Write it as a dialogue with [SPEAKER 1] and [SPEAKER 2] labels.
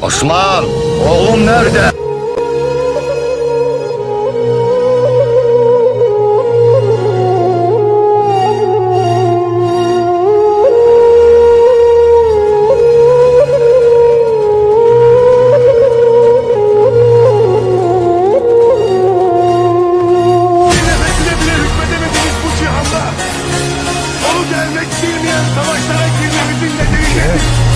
[SPEAKER 1] Osman, oğlum nerede?
[SPEAKER 2] Gelmek bilmeyen savaşlara girmemizin nedeni nedir?